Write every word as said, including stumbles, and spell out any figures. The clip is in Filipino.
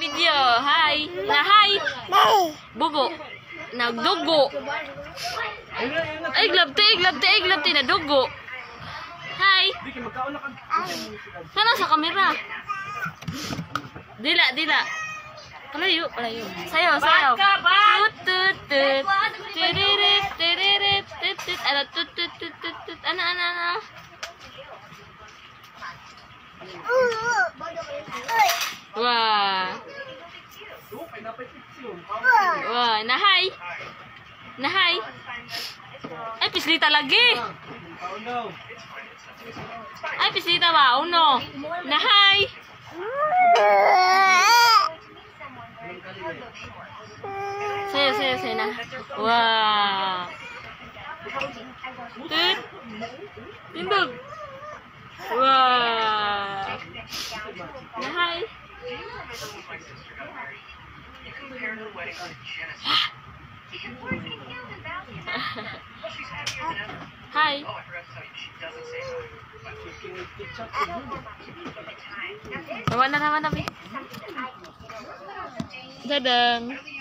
video. Hi. Na hi. Bugo. Nagdugo. Ay, glabti, glabti, glabti na dugo. Hi. Sana sa kamera. Dila, dila. Palayo, palayo. Sayo, sayo. Tut, tut, tut. Tiririt, tiririt, tut, tut. Ano, tut, tut, tut, tut, tut. Ano, ano, ano. Wah. Wah, nahay. Nahay. Ay, pislita lagi. Ay, pislita ba? Uno. Nahay. Saya, saya, saya na. Wah. Tut. Tindog. Wah. Nahay. Hi. Naman na naman namin. Dadang.